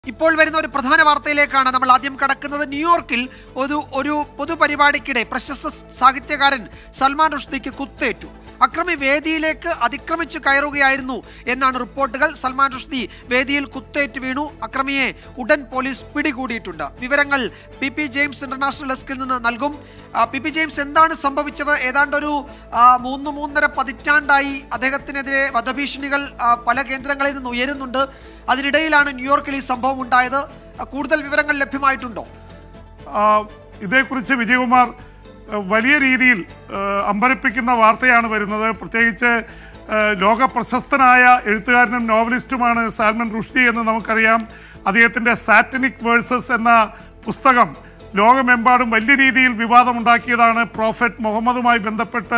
ഇപ്പോൾ വരുന്ന ഒരു പ്രധാന വാർത്തയിലേക്കാണ് നമ്മൾ ആദ്യം കടക്കുന്നത്. ന്യൂയോർക്കിൽ ഒരു പൊതുപരിപാടിക്കിടെ പ്രശസ്ത സാഹിത്യകാരൻ സൽമാൻ റുഷ്ദിക്ക് കുത്തേറ്റു. അക്രമി വേദിയിലേക്ക് അതിക്രമിച്ചു കയറുകയായിരുന്നു എന്നാണ് റിപ്പോർട്ടുകൾ. സൽമാൻ റുഷ്ദി വേദിയിൽ കുത്തേറ്റ് വീണു. അക്രമിയെ ഉടൻ പോലീസ് പിടികൂടിയിട്ടുണ്ട്. വിവരങ്ങൾ പി ജെയിംസ് ഇന്റർനാഷണൽ ഡെസ്കിൽ നിന്ന് നൽകും. പി ജെയിംസ്, എന്താണ് സംഭവിച്ചത്? ഏതാണ്ട് ഒരു 3-3.5 പതിറ്റാണ്ടായി അദ്ദേഹത്തിനെതിരെ വധഭീഷണികൾ പല കേന്ദ്രങ്ങളിൽ നിന്ന് ഉയരുന്നുണ്ട്. അതിനിടയിലാണ് ന്യൂയോർക്കിൽ ഈ സംഭവം ഉണ്ടായത്. കൂടുതൽ വിവരങ്ങൾ ലഭ്യമായിട്ടുണ്ടോ? ഇതേക്കുറിച്ച് വിജയകുമാർ, വലിയ രീതിയിൽ അമ്പരപ്പിക്കുന്ന വാർത്തയാണ് വരുന്നത്. പ്രത്യേകിച്ച് ലോക പ്രശസ്തനായ എഴുത്തുകാരനും നോവലിസ്റ്റുമാണ് സൽമാൻ റുഷ്ദി എന്ന് നമുക്കറിയാം. അദ്ദേഹത്തിൻ്റെ സാറ്റനിക് വേഴ്സസ് എന്ന പുസ്തകം ലോകമെമ്പാടും വലിയ രീതിയിൽ വിവാദമുണ്ടാക്കിയതാണ്. പ്രോഫറ്റ് മുഹമ്മദുമായി ബന്ധപ്പെട്ട്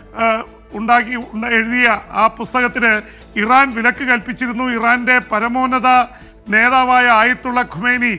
എഴുതിയ ആ പുസ്തകത്തിന് ഇറാൻ വിലക്ക് കൽപ്പിച്ചിരുന്നു. ഇറാൻ്റെ പരമോന്നത നേതാവായ ആയത്തുള്ള ഖുമൈനി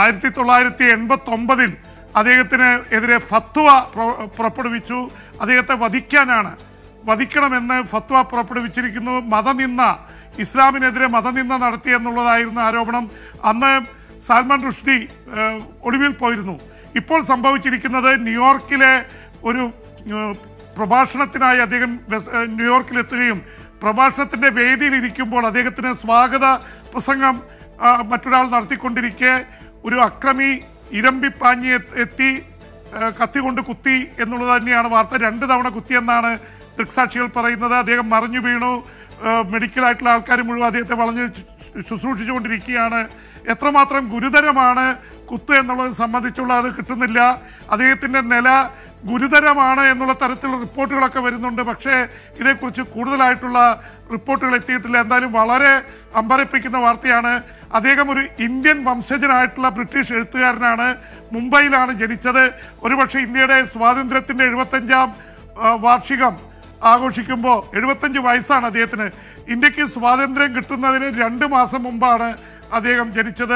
1989 അദ്ദേഹത്തിന് എതിരെ ഫത്വ പുറപ്പെടുവിച്ചു. അദ്ദേഹത്തെ വധിക്കണമെന്ന് ഫത്വ പുറപ്പെടുവിച്ചിരിക്കുന്നു. ഇസ്ലാമിനെതിരെ മതനിന്ദ നടത്തി എന്നുള്ളതായിരുന്നു ആരോപണം. അന്ന് സൽമാൻ റുഷ്ദി ഒളിവിൽ പോയിരുന്നു. ഇപ്പോൾ സംഭവിച്ചിരിക്കുന്നത്, ന്യൂയോർക്കിലെ ഒരു പ്രഭാഷണത്തിനായി അദ്ദേഹം ന്യൂയോർക്കിലെത്തുകയും പ്രഭാഷണത്തിൻ്റെ വേദിയിലിരിക്കുമ്പോൾ അദ്ദേഹത്തിന് സ്വാഗത പ്രസംഗം മറ്റൊരാൾ നടത്തിക്കൊണ്ടിരിക്കെ ഒരു അക്രമി ഇരമ്പിപ്പാഞ്ഞി എത്തി കത്തികൊണ്ട് കുത്തി എന്നുള്ളത് തന്നെയാണ് വാർത്ത. 2 തവണ കുത്തിയെന്നാണ് ദൃക്സാക്ഷികൾ പറയുന്നത്. അദ്ദേഹം മറിഞ്ഞു വീണു. മെഡിക്കലായിട്ടുള്ള ആൾക്കാർ മുഴുവൻ അദ്ദേഹത്തെ വളഞ്ഞ് ശുശ്രൂഷിച്ചുകൊണ്ടിരിക്കുകയാണ്. എത്രമാത്രം ഗുരുതരമാണ് കുത്ത് എന്നുള്ളത് സംബന്ധിച്ചുള്ള അത് കിട്ടുന്നില്ല. അദ്ദേഹത്തിൻ്റെ നില ഗുരുതരമാണ് എന്നുള്ള തരത്തിലുള്ള റിപ്പോർട്ടുകളൊക്കെ വരുന്നുണ്ട്. പക്ഷേ ഇതേക്കുറിച്ച് കൂടുതലായിട്ടുള്ള റിപ്പോർട്ടുകൾ എത്തിയിട്ടില്ല. എന്തായാലും വളരെ അമ്പരപ്പിക്കുന്ന വാർത്തയാണ്. അദ്ദേഹം ഒരു ഇന്ത്യൻ വംശജനായിട്ടുള്ള ബ്രിട്ടീഷ് എഴുത്തുകാരനാണ്. മുംബൈയിലാണ് ജനിച്ചത്. ഒരുപക്ഷെ ഇന്ത്യയുടെ സ്വാതന്ത്ര്യത്തിൻ്റെ 75ാം വാർഷികം ആഘോഷിക്കുമ്പോൾ 75 വയസ്സാണ് അദ്ദേഹത്തിന്. ഇന്ത്യക്ക് സ്വാതന്ത്ര്യം കിട്ടുന്നതിന് 2 മാസം മുമ്പാണ് അദ്ദേഹം ജനിച്ചത്.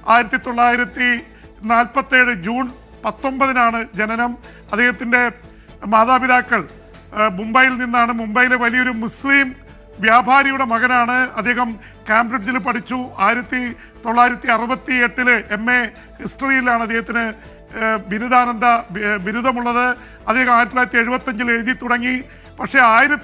1947 ജൂൺ 19 ജനനം. അദ്ദേഹത്തിൻ്റെ മാതാപിതാക്കൾ മുംബൈയിൽ നിന്നാണ്. മുംബൈയിലെ വലിയൊരു മുസ്ലിം വ്യാപാരിയുടെ മകനാണ്. അദ്ദേഹം കാംബ്രിഡ്ജിൽ പഠിച്ചു. 1968 MA ഹിസ്റ്ററിയിലാണ് അദ്ദേഹത്തിന് ബിരുദാനന്ദ ബിരുദമുള്ളത്. അദ്ദേഹം 1975 എഴുതി തുടങ്ങി. പക്ഷേ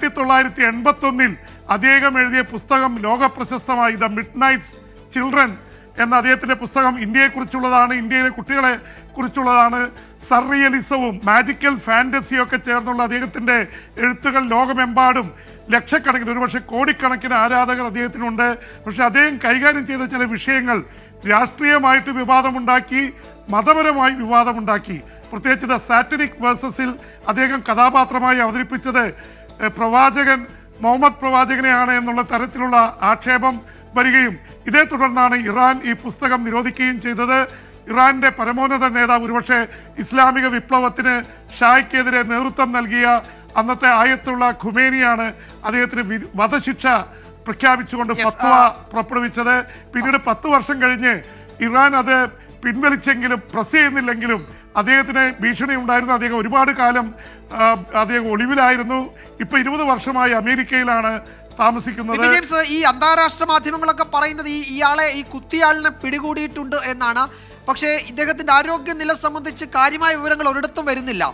1981 അദ്ദേഹം എഴുതിയ പുസ്തകം ലോകപ്രശസ്തമായി. ദ മിഡ്നൈറ്റ്സ് ചിൽഡ്രൻ എന്ന അദ്ദേഹത്തിൻ്റെ പുസ്തകം ഇന്ത്യയെക്കുറിച്ചുള്ളതാണ്. ഇന്ത്യയിലെ കുട്ടികളെ കുറിച്ചുള്ളതാണ്. സർറിയലിസവും മാജിക്കൽ ഫാൻറ്റസിയും ഒക്കെ ചേർന്നുള്ള അദ്ദേഹത്തിൻ്റെ എഴുത്തുകൾ ലോകമെമ്പാടും ലക്ഷക്കണക്കിന്, ഒരുപക്ഷെ കോടിക്കണക്കിന് ആരാധകർ അദ്ദേഹത്തിനുണ്ട്. പക്ഷേ അദ്ദേഹം കൈകാര്യം ചെയ്ത ചില വിഷയങ്ങൾ രാഷ്ട്രീയമായിട്ട് വിവാദമുണ്ടാക്കി, മതപരമായി വിവാദമുണ്ടാക്കി. പ്രത്യേകിച്ച് ദ സാറ്റനിക് വേഴ്സസിൽ അദ്ദേഹം കഥാപാത്രമായി അവതരിപ്പിച്ചത് പ്രവാചകൻ മുഹമ്മദ് പ്രവാചകനെയാണ് എന്നുള്ള തരത്തിലുള്ള ആക്ഷേപം വരികയും ഇതേ തുടർന്നാണ് ഇറാൻ ഈ പുസ്തകം നിരോധിക്കുകയും ചെയ്തത്. ഇറാൻ്റെ പരമോന്നത നേതാവ്, ഒരുപക്ഷെ ഇസ്ലാമിക വിപ്ലവത്തിന് ഷായ്ക്കെതിരെ നേതൃത്വം നൽകിയ അന്നത്തെ ആയത്തുള്ള ഖുമേനിയാണ് അദ്ദേഹത്തിന് വധശിക്ഷ പ്രഖ്യാപിച്ചുകൊണ്ട് ഫത്വ പുറപ്പെടുവിച്ചത്. പിന്നീട് 10 വർഷം കഴിഞ്ഞ് ഇറാൻ അത് പിൻവലിച്ചെങ്കിലും പ്രസ് ചെയ്യുന്നില്ലെങ്കിലും അദ്ദേഹത്തിന് ഭീഷണി ഉണ്ടായിരുന്നു. അദ്ദേഹം ഒരുപാട് കാലം അദ്ദേഹം ഒളിവിലായിരുന്നു. ഇപ്പോൾ 20 വർഷമായി അമേരിക്കയിലാണ് താമസിക്കുന്നത്. ഈ അന്താരാഷ്ട്ര മാധ്യമങ്ങളൊക്കെ പറയുന്നത് ഈ കുത്തിയാളിനെ പിടികൂടിയിട്ടുണ്ട് എന്നാണ്. പക്ഷേ ഇദ്ദേഹത്തിന്റെ ആരോഗ്യനില സംബന്ധിച്ച് കാര്യമായ വിവരങ്ങൾ ഒരിടത്തും വരുന്നില്ല.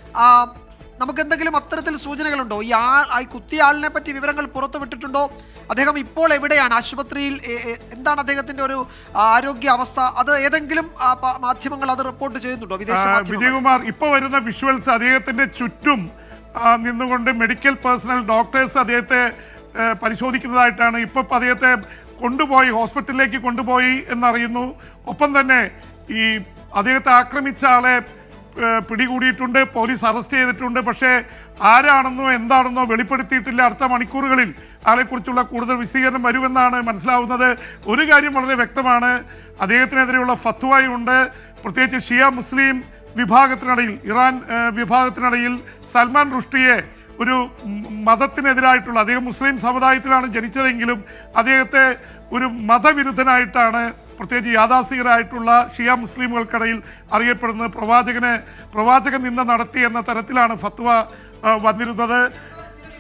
നമുക്ക് എന്തെങ്കിലും അത്തരത്തിൽ സൂചനകളുണ്ടോ? ഈ കുത്തിയാളിനെ പറ്റി വിവരങ്ങൾ പുറത്തുവിട്ടിട്ടുണ്ടോ? അദ്ദേഹം ഇപ്പോൾ എവിടെയാണ്? ആശുപത്രിയിൽ? എന്താണ് അദ്ദേഹത്തിന്റെ ഒരു ആരോഗ്യ അവസ്ഥ? അത് ഏതെങ്കിലും മാധ്യമങ്ങൾ അത് റിപ്പോർട്ട് ചെയ്യുന്നുണ്ടോ? വിജയകുമാർ, ഇപ്പോൾ വരുന്ന വിഷ്വൽസ് അദ്ദേഹത്തിന്റെ ചുറ്റും നിന്നുകൊണ്ട് മെഡിക്കൽ പേഴ്സണൽ ഡോക്ടേഴ്സ് അദ്ദേഹത്തെ പരിശോധിക്കുന്നതായിട്ടാണ്. ഇപ്പോൾ അദ്ദേഹത്തെ ഹോസ്പിറ്റലിലേക്ക് കൊണ്ടുപോയി എന്നറിയുന്നു. ഒപ്പം തന്നെ ഈ അദ്ദേഹത്തെ ആക്രമിച്ച ആളെ പിടികൂടിയിട്ടുണ്ട്, പോലീസ് അറസ്റ്റ് ചെയ്തിട്ടുണ്ട്. പക്ഷേ ആരാണെന്നോ എന്താണെന്നോ വെളിപ്പെടുത്തിയിട്ടില്ല. അടുത്ത മണിക്കൂറുകളിൽ ആളെക്കുറിച്ചുള്ള കൂടുതൽ വിശദീകരണം വരുമെന്നാണ് മനസ്സിലാവുന്നത്. ഒരു കാര്യം വളരെ വ്യക്തമാണ്, അദ്ദേഹത്തിനെതിരെയുള്ള ഫത്വയുണ്ട്. പ്രത്യേകിച്ച് ഷിയ മുസ്ലിം വിഭാഗത്തിനിടയിൽ, ഇറാൻ വിഭാഗത്തിനിടയിൽ സൽമാൻ റുഷ്ദിയെ ഒരു മതത്തിനെതിരായിട്ടുള്ള, അദ്ദേഹം മുസ്ലിം സമുദായത്തിലാണ് ജനിച്ചതെങ്കിലും അദ്ദേഹത്തെ ഒരു മതവിരുദ്ധനായിട്ടാണ് പ്രത്യേകിച്ച് യാഥാസ്ഥികരായിട്ടുള്ള ഷിയ മുസ്ലിമുകൾക്കിടയിൽ അറിയപ്പെടുന്നത്. പ്രവാചകൻ നിന്ദ നടത്തി എന്ന തരത്തിലാണ് ഫത്വ വന്നിരുന്നത്.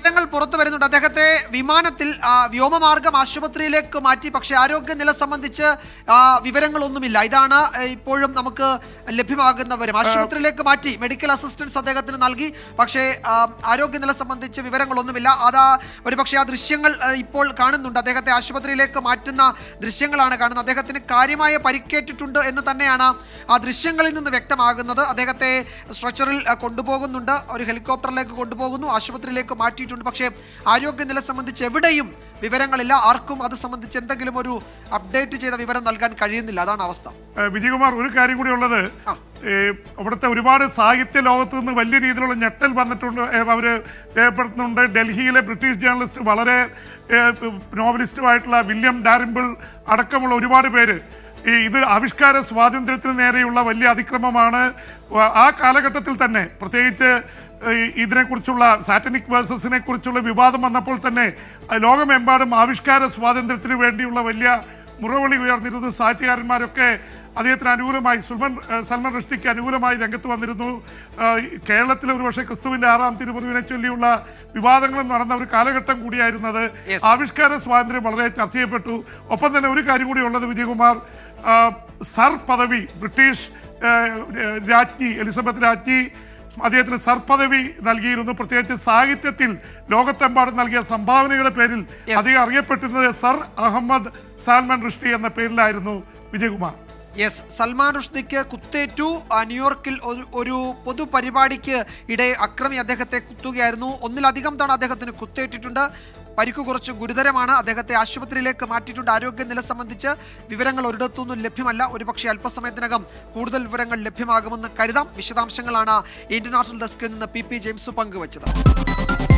വിവരങ്ങൾ പുറത്തു വരുന്നുണ്ട്. അദ്ദേഹത്തെ വിമാനത്തിൽ വ്യോമമാർഗം ആശുപത്രിയിലേക്ക് മാറ്റി. പക്ഷേ ആരോഗ്യനില സംബന്ധിച്ച് വിവരങ്ങളൊന്നുമില്ല. ഇതാണ് ഇപ്പോഴും നമുക്ക് ലഭ്യമാകുന്ന വിവരം. ആശുപത്രിയിലേക്ക് മാറ്റി, മെഡിക്കൽ അസിസ്റ്റൻസ് അദ്ദേഹത്തിന് നൽകി. പക്ഷേ ആരോഗ്യനില സംബന്ധിച്ച് വിവരങ്ങളൊന്നുമില്ല. ഒരുപക്ഷെ ആ ദൃശ്യങ്ങൾ ഇപ്പോൾ കാണുന്നുണ്ട്. അദ്ദേഹത്തെ ആശുപത്രിയിലേക്ക് മാറ്റുന്ന ദൃശ്യങ്ങളാണ് കാണുന്നത്. അദ്ദേഹത്തിന് കാര്യമായ പരിക്കേറ്റിട്ടുണ്ട് എന്ന് തന്നെയാണ് ആ ദൃശ്യങ്ങളിൽ നിന്ന് വ്യക്തമാകുന്നത്. അദ്ദേഹത്തെ സ്ട്രെച്ചറിൽ കൊണ്ടുപോകുന്നുണ്ട്, ഒരു ഹെലികോപ്റ്ററിലേക്ക് കൊണ്ടുപോകുന്നു, ആശുപത്രിയിലേക്ക് മാറ്റിയിട്ടുണ്ട്. പക്ഷേ ആരോഗ്യനില സംബന്ധിച്ച് എവിടെയും വിവരങ്ങളില്ല. ആർക്കും അത് സംബന്ധിച്ച് എന്തെങ്കിലും ഒരു അപ്ഡേറ്റ് ചെയ്ത വിവരം നൽകാൻ കഴിയുന്നില്ല. അതാണ് അവസ്ഥ. വിജയകുമാർ, ഒരു കാര്യം കൂടി ഉള്ളത്, അവിടുത്തെ ഒരുപാട് സാഹിത്യ ലോകത്ത് നിന്ന് വലിയ രീതിയിലുള്ള ഞെട്ടൽ വന്നിട്ടുണ്ട്, അവർ രേഖപ്പെടുത്തുന്നുണ്ട്. ഡൽഹിയിലെ ബ്രിട്ടീഷ് ജേർണലിസ്റ്റ്, വളരെ നോവലിസ്റ്റുമായിട്ടുള്ള വില്യം ഡാരിമ്പിൾ അടക്കമുള്ള ഒരുപാട് പേര് ഇത് ആവിഷ്കാര സ്വാതന്ത്ര്യത്തിന് നേരെയുള്ള വലിയ അതിക്രമമാണ്. ആ കാലഘട്ടത്തിൽ തന്നെ പ്രത്യേകിച്ച് ഇതിനെക്കുറിച്ചുള്ള സാറ്റനിക് വേഴ്സസിനെ കുറിച്ചുള്ള വിവാദം വന്നപ്പോൾ തന്നെ ലോകമെമ്പാടും ആവിഷ്കാര സ്വാതന്ത്ര്യത്തിന് വേണ്ടിയുള്ള വലിയ മുറവിളി ഉയർന്നിരുന്നു. സാഹിത്യകാരന്മാരൊക്കെ അദ്ദേഹത്തിന് അനുകൂലമായി, സൽമാൻ റുഷ്ദിക്ക് അനുകൂലമായി രംഗത്ത് വന്നിരുന്നു. കേരളത്തിൽ ഒരുപക്ഷെ ക്രിസ്തുവിന്റെ 6ാം തിരുമുറിവിനെ ചൊല്ലിയുള്ള വിവാദങ്ങളും നടന്ന ഒരു കാലഘട്ടം കൂടിയായിരുന്നത്. ആവിഷ്കാര സ്വാതന്ത്ര്യം വളരെ ചർച്ച ചെയ്യപ്പെട്ടു. ഒപ്പം തന്നെ ഒരു കാര്യം കൂടി ഉള്ളത് വിജയകുമാർ, സർ പദവി ബ്രിട്ടീഷ് രാജ്ഞി എലിസബത്ത് രാജ്ഞി അദ്ദേഹത്തിന് സർ പദവി നൽകിയിരുന്നു. പ്രത്യേകിച്ച് സാഹിത്യത്തിൽ ലോകത്തെമ്പാടും നൽകിയ സംഭാവനയുടെ പേരിൽ അദ്ദേഹം അറിയപ്പെട്ടിരുന്നത് സർ അഹമ്മദ് സാൽമൻ റുഷ്ദി എന്ന പേരിലായിരുന്നു. വിജയകുമാർ, സൽമാൻ റുഷ്ദിക്ക് കുത്തേറ്റു. ന്യൂയോർക്കിൽ ഒരു പൊതുപരിപാടിക്ക് ഇടെ അക്രമി അദ്ദേഹത്തെ കുത്തുകയായിരുന്നു. ഒന്നിലധികം തവണ അദ്ദേഹത്തിന് കുത്തേറ്റിട്ടുണ്ട്. പരിക്ക് കുറച്ച് ഗുരുതരമാണ്. അദ്ദേഹത്തെ ആശുപത്രിയിലേക്ക് മാറ്റിയിട്ടുണ്ട്. ആരോഗ്യനില സംബന്ധിച്ച് വിവരങ്ങൾ ഒരിടത്തുനിന്നും ലഭ്യമല്ല. ഒരുപക്ഷെ അല്പസമയത്തിനകം കൂടുതൽ വിവരങ്ങൾ ലഭ്യമാകുമെന്ന് കരുതാം. വിശദാംശങ്ങളാണ് ഇന്റർനാഷണൽ ഡെസ്കിൽ നിന്ന് പി ജെയിംസ് പങ്കുവച്ചത്.